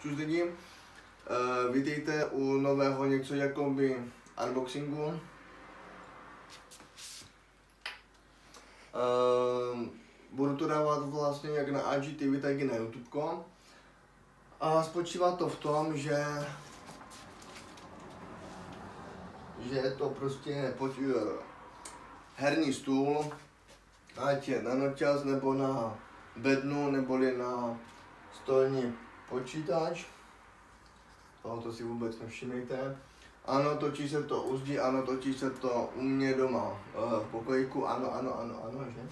čus lidi. Vítejte u nového něco jakoby unboxingu. Budu to dávat vlastně jak na IGTV, tak i na YouTube. A spočívá to v tom, že je to prostě herní stůl, ať je na noťaz nebo na bednu, neboli na stolní počítač. Tohoto si vůbec nevšimejte. Ano, točí se to u zdi, ano, točí se to u mě doma v pokojíku, ano, že?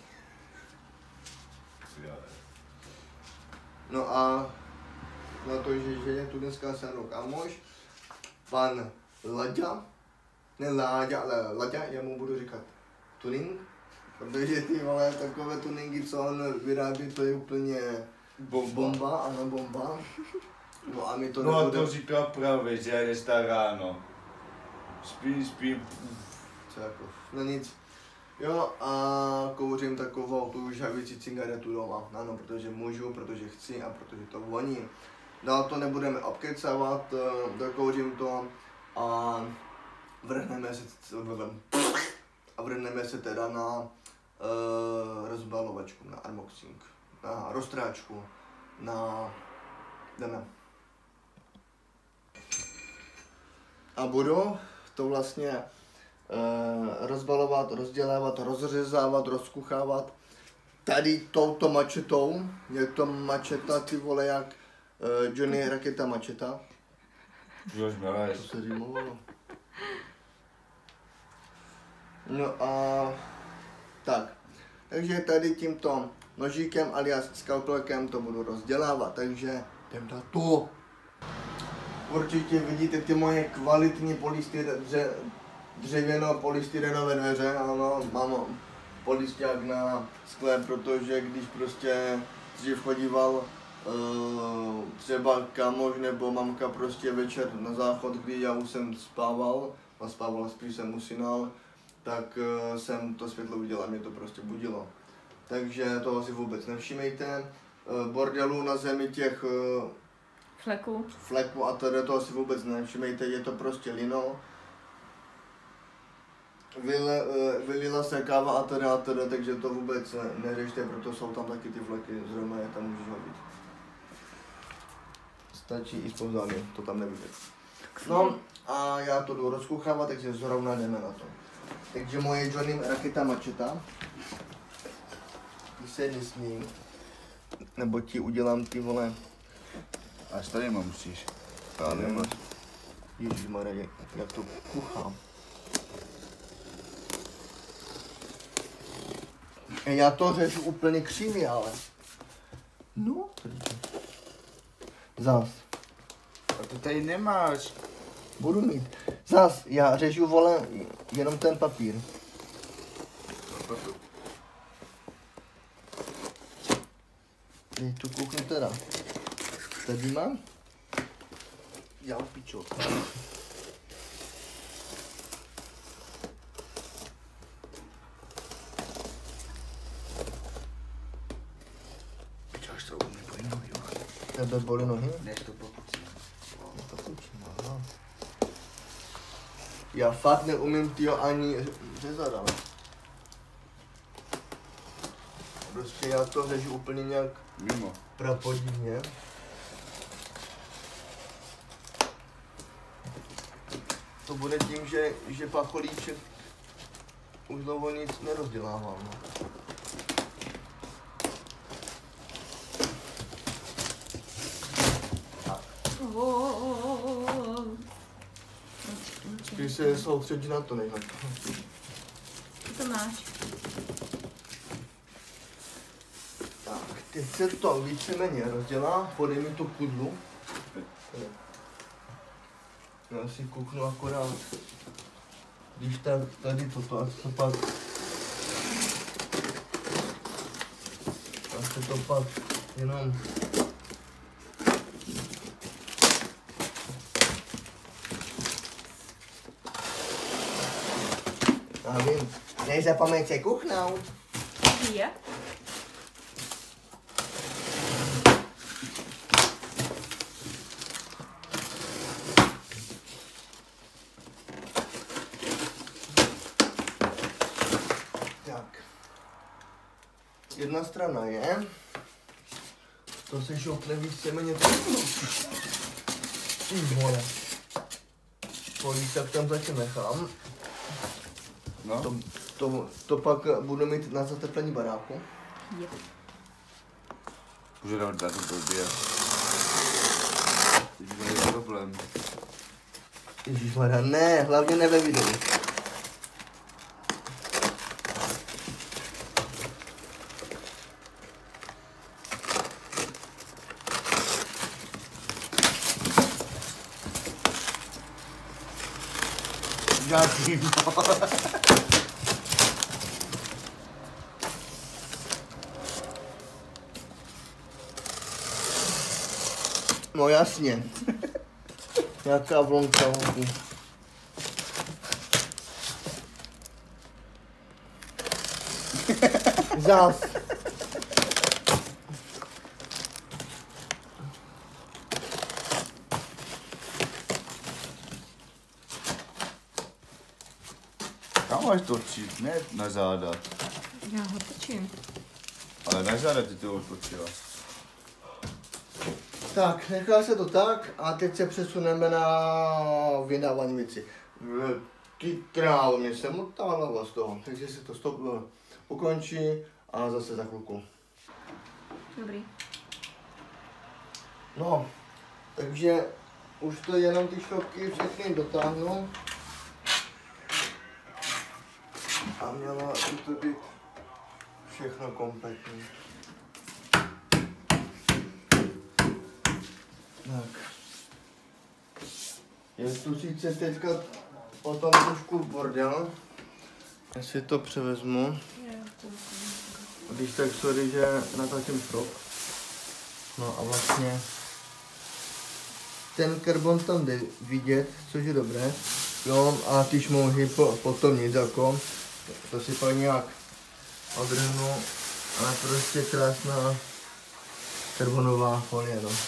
No a na to, že je tu dneska se mnou kámoš, pan Laďa, ne Láďa, ale Laďa, já mu budu říkat tuning, protože ty vole takové tuningy, co on vyrábí, to je úplně bomba, ano bomba. No a mi to no nebude... a to říká právě, že jdeš tak ráno. Spím. Co jako, no nic. Jo a kouřím takovou tu žhavící cigaretu doma, ano, protože můžu, protože chci a protože to voní. Dál to nebudeme obkecávat, dokouřím to a vrhneme se teda na rozbalovačku, na unboxing, na roztráčku, jdeme. A budu to vlastně rozbalovat, rozdělávat, rozřezávat, rozkuchávat tady touto mačetou. Je to mačeta, ty vole, jak Johnny Raketa mačeta. Už miluješ. To se římovalo. No a tak. Takže tady tímto nožíkem alias skalpelkem to budu rozdělávat, takže jdem na to. Určitě vidíte ty moje kvalitní dřevěno-polystyrenové dveře, ano, mám polysťák na sklep, protože když prostě dřív chodíval třeba kamoš nebo mamka prostě večer na záchod, kdy já už jsem spával, spíš jsem usínal, tak jsem to světlo viděl a mě to prostě budilo. Takže toho si vůbec nevšimejte. Bordelů na zemi těch fleku a tady toho si vůbec nevšimejte, je to prostě lino. Vylila se káva a teda, takže to vůbec neřešte, proto jsou tam taky ty fleky, zrovna je tam můžeš hodit. Stačí i spouzání, to tam nevidět. No a já to jdu rozkuchávat, takže zrovna jdeme na to. Takže moje Johnny Raketa mačeta. Ty se nesmí, nebo ti udělám ty vole. Až tady musíš. Ježišmarja, jak to kuchám. Já to řešu úplně křivě, ale. No, zas. A ty tady nemáš. Budu mít. Zas, já řežu, vole, jenom ten papír. Tu kuchnu teda. Tady mám? Já pičo. Pičo, až to umí bolí nohy. Tebe bolí nohy? Než to popucím. Aha. Já fakt neumím tyjo ani řezat, ale. Prostě já to řežu úplně nějak mimo. prapodivně. To bude tím, že pacholíček už dlouho nic nerozdělával. No. Spíš se soustředí na to, než na to. Co to máš? Tak, teď se to víceméně rozdělá, podej mi tu pudlu. Já si kouknu akorát, když tak tady toto, a se to pak jenom já vím, nezapomeňte kuchnout. Je? jedna strana je. To se šoupne víceméně vole. Polík tak tam zatím nechám. No. To pak budu mít na zateplení baráku. Je. Může dávat to blbě. Teď bude problém. Ježišmarja, ne, hlavně ne ve videu. Žádný, No jasně. Nějaká vlnka vonku. Zas. Kam máš točit? Ne na záda. Já ho točím. Ale na záda ty to otočila. Tak, nechá se to tak a teď se přesuneme na vydávání věci. Ty králo, mě se motá hlava z toho, takže se to ukončí a zase za chvilku. Dobrý. No, takže už to jenom ty šroubky všechny dotáhnu. A mělo by to být všechno kompletní. Tak. Je tu sice teďka potom trošku bordel. Já si to převezmu. Když tak sorry, že natáčím šroub. No a vlastně ten karbon tam jde vidět, což je dobré. Jo, a ty šmouhy potom nic jako. To si pak nějak odrhnu, ale prostě krásná karbonová folie, no.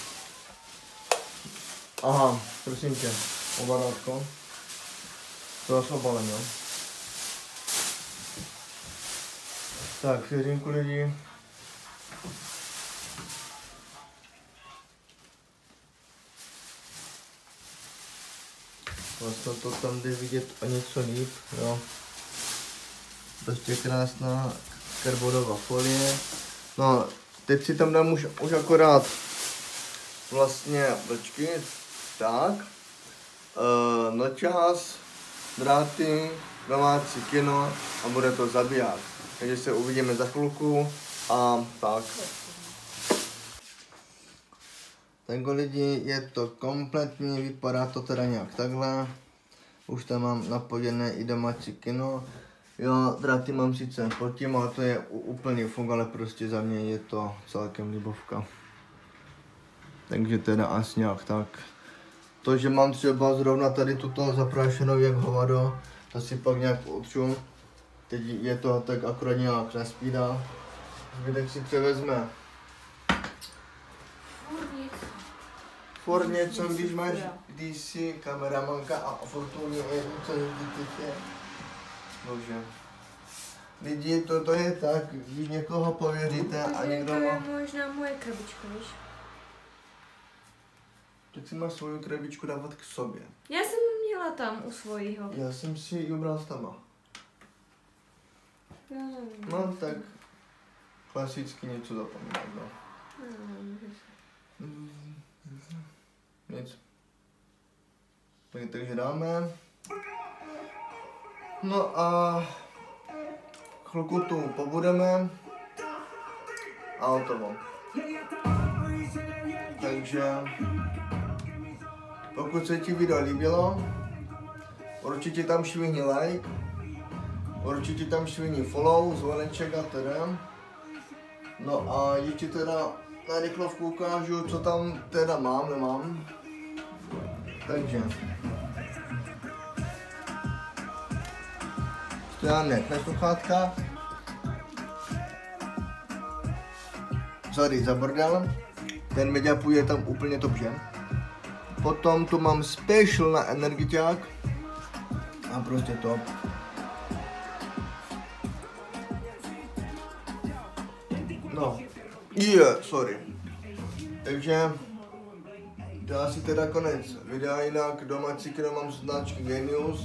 Aha, prosím tě, obalátko. To je obalem, jo. Tak, vteřinku lidi. Vlastně to tam jde vidět o něco líp, jo. Prostě krásná karbonová folie. No, teď si tam dám už akorát vlastně vlčky, tak. Nočas, dráty, domácí kino a bude to zabiják. Takže se uvidíme za chvilku a tak. Takže lidi, je to kompletní, vypadá to teda nějak takhle. Už tam mám napojené i domácí kino. Jo, dráty mám sice pod tím, ale to je úplně fuk, ale prostě za mě je to celkem libovka. Takže teda asi nějak tak. To, že mám třeba zrovna tady tuto zaprášenou jak hovado, to si pak nějak utřu. Teď je to tak akorát nějak nespídá. Zbytek si převezme. Furt něco, když si kameramanka a fortuně je něco je. Bože. Lidi, to je tak, když někoho pověříte a někdo To je má... možná moje krabička, víš? Tak si máš svoji krabičku dávat k sobě. Já jsem měla tam u svojího. Já jsem si ji ubral s tama. No, No tak klasicky něco zapomínat, no. Nic. Takže dáme. No a chvilku tu pobudeme a hotovo. Takže pokud se ti video líbilo, určitě tam švihni like, určitě tam švihni follow, zvoneček a teda. No a ještě teda na rychlovku ukážu, co tam teda nemám. Takže stojánek na sluchátka. Sorry za bordel. Ten Mediapů je tam úplně dobře. Potom tu mám special na energiťák. A prostě top. Sorry. Takže to je asi teda konec videa, jinak domácí kino mám značky Genius.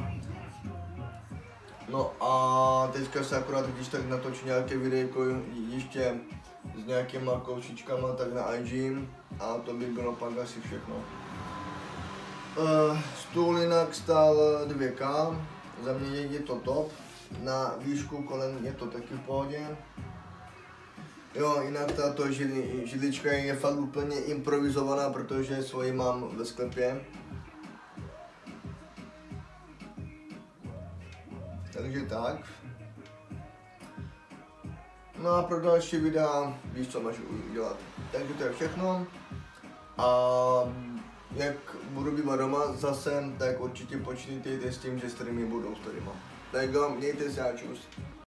No a teďka se akorát když tak natočí nějaké videjko ještě s nějakýma kousíčkama tak na IG a to by bylo pak asi všechno. Stůl jinak stál 2K, za mě je to top, na výšku kolen je to taky v pohodě. Jo, jinak tato židlička je fakt úplně improvizovaná, protože svoji mám ve sklepě. Takže tak. No a pro další videa víš, co máš udělat. Takže to je všechno. A jak budu bývat doma zase, tak určitě počítejte s tím, že streamy budou streama. Tak jo, mějte se a čus.